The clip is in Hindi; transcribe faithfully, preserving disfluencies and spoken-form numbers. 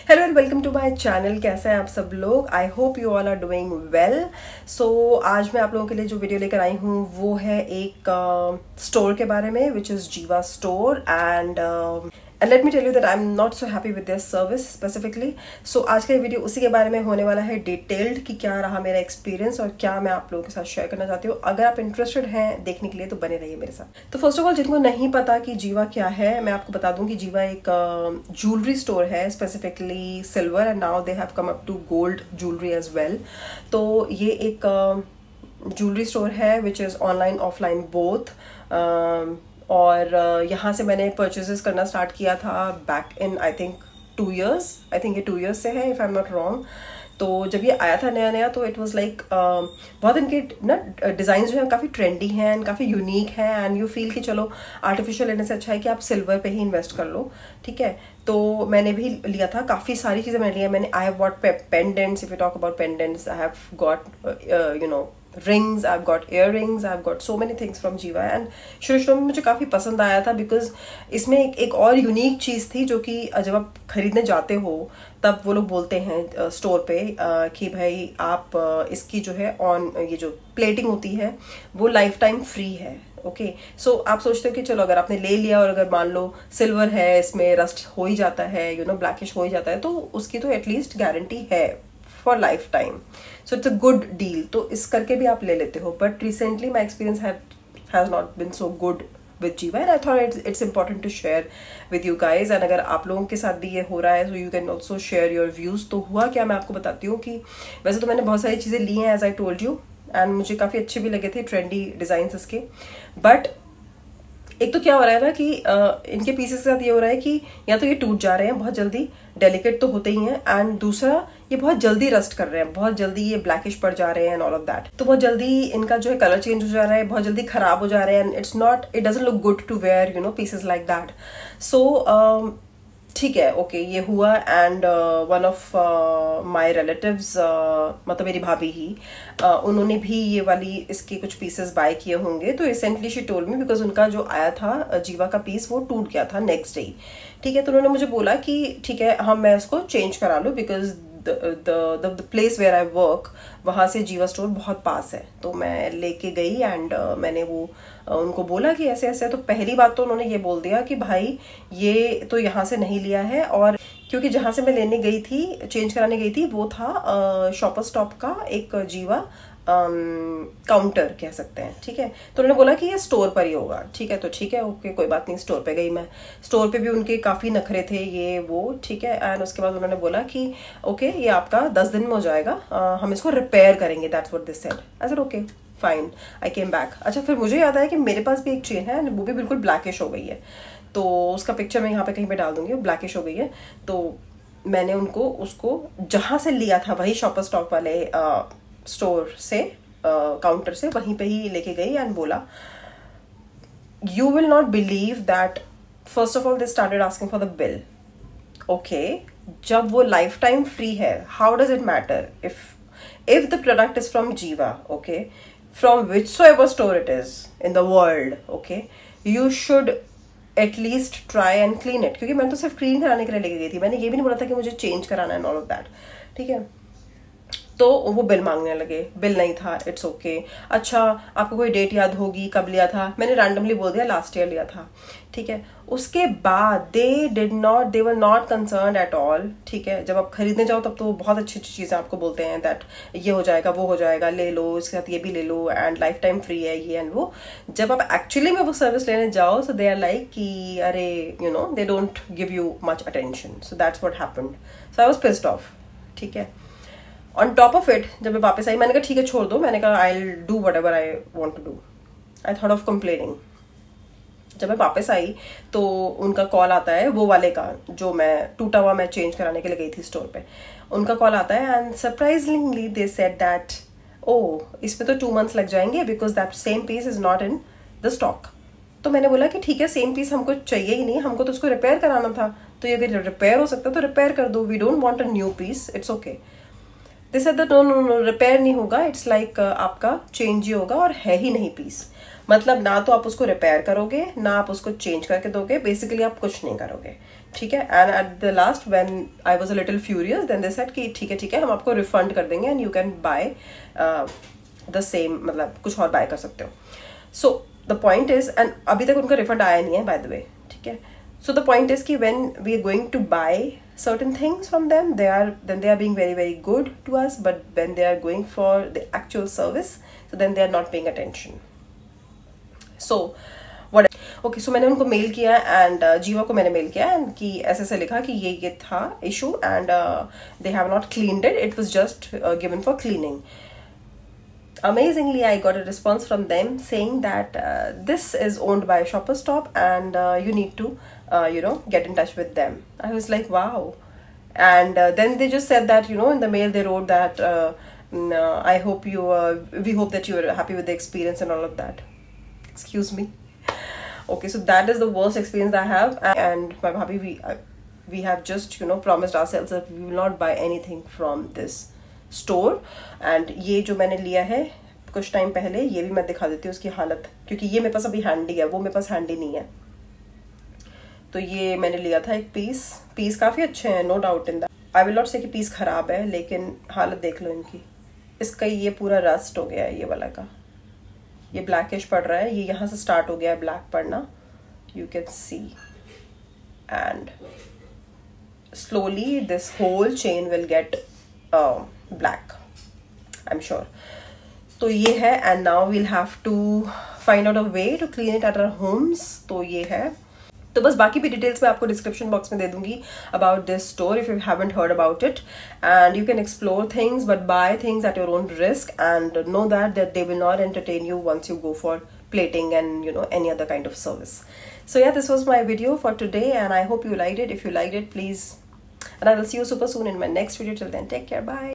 Hello and welcome to my channel. कैसे हैं आप सब लोग? I hope you all are doing well. So आज मैं आप लोगों के लिए जो वीडियो लेकर आई हूँ वो है एक स्टोर uh, के बारे में, which is Giva store. And and let me tell you that I am not so happy with this service specifically. So आज का वीडियो उसी के बारे में होने वाला है, डिटेल्ड कि क्या रहा मेरा एक्सपीरियंस और क्या मैं आप लोगों के साथ शेयर करना चाहती हूँ। अगर आप इंटरेस्टेड हैं देखने के लिए तो बने रहिए मेरे साथ। तो फर्स्ट ऑफ ऑल, जिनको नहीं पता कि जीवा क्या है, मैं आपको बता दूं कि जीवा एक ज्वेलरी स्टोर है, specifically silver, and now they have come up to gold jewellery as well. तो ये एक ज्वेलरी स्टोर है which is online offline both. और uh, यहाँ से मैंने परचेजेस करना स्टार्ट किया था back in I think two years I think ये टू इयर्स से है, if I am not wrong. तो जब ये आया था नया नया तो इट वाज लाइक बहुत इनके ना डिज़ाइन जो है काफ़ी ट्रेंडी हैं एंड काफ़ी यूनिक हैं, एंड यू फील कि चलो आर्टिफिशियल लेने से अच्छा है कि आप सिल्वर पे ही इन्वेस्ट कर लो। ठीक है, तो मैंने भी लिया था, काफ़ी सारी चीज़ें मैंने लिया। मैंने I have got pendants, if you talk about pendants, I have got you know rings, I've got earrings, I've got so many things from Jiva, and शुरू शुरू में मुझे काफ़ी पसंद आया था बिकॉज इसमें एक, एक और यूनिक चीज़ थी जो कि जब आप खरीदने जाते हो तब वो लोग बोलते हैं स्टोर पे कि भाई आप इसकी जो है ऑन ये जो प्लेटिंग होती है वो लाइफ टाइम फ्री है। Okay okay. सो so, आप सोचते हो कि चलो अगर आपने ले लिया और अगर मान लो सिल्वर है, इसमें रस्ट हो ही जाता है, यू नो ब्लैकिश हो ही जाता है, तो उसकी तो एटलीस्ट गारंटी है for lifetime. So it's a good deal, तो इस करके भी आप ले लेते हो। But recently my experience has not been so good with Giva, and I thought it's it's important to share with you guys. And अगर आप लोगों के साथ भी ये हो रहा है so you can also share your views. तो हुआ क्या, मैं आपको बताती हूँ कि वैसे तो मैंने बहुत सारी चीज़ें ली हैं as I told you, and मुझे काफ़ी अच्छे भी लगे थे ट्रेंडी डिज़ाइन इसके। बट एक तो क्या हो रहा है ना कि uh, इनके पीसेस के साथ ये हो रहा है कि या तो ये टूट जा रहे हैं बहुत जल्दी, डेलिकेट तो होते ही हैं, एंड दूसरा ये बहुत जल्दी रस्ट कर रहे हैं, बहुत जल्दी ये ब्लैकिश पड़ जा रहे हैं एंड ऑल ऑफ दैट। तो बहुत जल्दी इनका जो है कलर चेंज हो जा रहा है, बहुत जल्दी खराब हो जा रहे हैं, and it's not it doesn't look good to wear you know pieces like that. So ठीक है, ओके okay, ये हुआ। And one of my relatives, मतलब मेरी भाभी ही, uh, उन्होंने भी ये वाली इसके कुछ पीसेस बाय किए होंगे। तो recently she told me, because उनका जो आया था जीवा का पीस वो टूट गया था नेक्स्ट डे। ठीक है, तो उन्होंने मुझे बोला कि ठीक है हम मैं इसको चेंज करा लूँ, because the place where I work वहाँ से जीवा स्टोर बहुत पास है। तो मैं लेके गई एंड uh, मैंने वो uh, उनको बोला कि ऐसे ऐसे। तो पहली बात तो उन्होंने ये बोल दिया कि भाई ये तो यहाँ से नहीं लिया है, और क्योंकि जहाँ से मैं लेने गई थी, चेंज कराने गई थी, वो था शॉपर स्टॉप का एक जीवा काउंटर um, कह सकते हैं। ठीक है, तो उन्होंने बोला कि ये स्टोर पर ही होगा। ठीक है, तो ठीक है, ओके कोई बात नहीं। स्टोर पे गई मैं, स्टोर पे भी उनके काफ़ी नखरे थे ये वो। ठीक है, एंड उसके बाद उन्होंने बोला कि ओके ये आपका दस दिन में हो जाएगा, uh, हम इसको रिपेयर करेंगे, that's what they said. I said okay fine, I came back. अच्छा, फिर मुझे याद आया कि मेरे पास भी एक चेन है, वो भी बिल्कुल ब्लैकिश हो गई है, तो उसका पिक्चर मैं यहाँ पे कहीं पे डाल दूंगी, ब्लैकिश हो गई है। तो मैंने उनको उसको जहाँ से लिया था वही शॉपर स्टॉप वाले uh, स्टोर से, काउंटर uh, से, वहीं पे ही लेके गई एंड बोला you will not believe that first of all they started asking for the bill. Okay, जब वो लाइफ टाइम फ्री है, how does it matter if if the product is from Giva, okay, from which so ever store it is in the world, okay, you should at least try and clean it. क्योंकि मैं तो सिर्फ क्लीन कराने के लिए लेके गई थी, मैंने ये भी नहीं बोला था कि मुझे चेंज कराना है ऑल ऑफ दैट। ठीक है, तो वो बिल मांगने लगे, बिल नहीं था, इट्स ओके okay. अच्छा आपको कोई डेट याद होगी कब लिया था? मैंने रैंडमली बोल दिया लास्ट ईयर लिया था। ठीक है, उसके बाद they did not they were not concern at all. ठीक है, जब आप खरीदने जाओ तब तो बहुत अच्छी अच्छी चीज़ें आपको बोलते हैं दैट ये हो जाएगा वो हो जाएगा, ले लो, इसके साथ ये भी ले लो, एंड लाइफ टाइम फ्री है ये एंड वो। जब आप एक्चुअली में वो सर्विस लेने जाओ सो दे आर लाइक कि अरे you know they don't give you much attention. So that's what happened. So I was pissed off. ठीक है, ऑन टॉप ऑफ इट जब मैं वापस आई मैंने कहा ठीक है छोड़ दो, मैंने कहा I will do whatever I want to do. I thought of complaining. जब मैं वापस आई तो उनका कॉल आता है, वो वाले का जो मैं टूटा हुआ मैं चेंज कराने के लिए गई थी स्टोर पे, उनका कॉल आता है and surprisingly they said that oh इसमें तो टू मंथ्स लग जाएंगे because that same piece is not in the stock. तो मैंने बोला कि ठीक है सेम पीस हमको चाहिए ही नहीं, हमको तो उसको रिपेयर कराना था, तो ये अगर रिपेयर हो सकता तो रिपेयर कर दो, we don't want a new piece, it's okay. They said that no no no repair नहीं होगा, इट्स लाइक आपका चेंज ही होगा और है ही नहीं पीस। मतलब ना तो आप उसको रिपेयर करोगे ना आप उसको चेंज करके दोगे, बेसिकली आप कुछ नहीं करोगे। ठीक है. And at the last when I was a little furious then they said कि ठीक है ठीक है हम आपको रिफंड कर देंगे and you can buy the same, मतलब कुछ और बाय कर सकते हो. So the point is, and अभी तक उनका रिफंड आया नहीं है बाय द वे, ठीक है. सो द पॉइंट इज कि when we are going to buy certain things from them, they are then they are being very very good to us, but when they are going for the actual service, so then they are not paying attention. So what okay, so मैंने उनको मेल किया एंड जीवा को मैंने मेल किया एंड कि ऐसे ऐसे लिखा कि ये ये था issue and they have not cleaned it, it was just given for cleaning. Amazingly, I got a response from them saying that uh, this is owned by Shoppers Stop and uh, you need to uh, you know get in touch with them. I was like, wow. And uh, then they just said that, you know, in the mail they wrote that uh, mm, uh, I hope you uh, we hope that you are happy with the experience and all of that. Excuse me. Okay, so that is the worst experience I have, and my bhabhi, we uh, we have just, you know, promised ourselves that we will not buy anything from this store. And ये जो मैंने लिया है कुछ टाइम पहले, ये भी मैं दिखा देती हूँ उसकी हालत, क्योंकि ये मेरे पास अभी हैंडी है, वो मेरे पास हैंडी नहीं है. तो ये मैंने लिया था एक पीस. पीस काफ़ी अच्छे हैं, no doubt in that. I will not say कि पीस ख़राब है, लेकिन हालत देख लो इनकी. इसका ये पूरा रस्ट हो गया है, ये वाला का ये ब्लैकिश पड़ रहा है, ये यहाँ से स्टार्ट हो गया है ब्लैक पड़ना, you can see. And slowly this whole chain will get black, I'm sure. तो ये है, and now we'll have to find out a way to clean it at our homes. तो ये है. तो बस बाकी भी डिटेल्स मैं आपको डिस्क्रिप्शन बॉक्स में दे दूंगी about this store if you haven't heard about it, and you can explore things but buy things at your own risk and know that that they will not entertain you once you go for plating and, you know, any other kind of service. So yeah, this was my video for today and I hope you liked it. If you liked it, please, and I will see you super soon in my next video. Till then, take care, bye.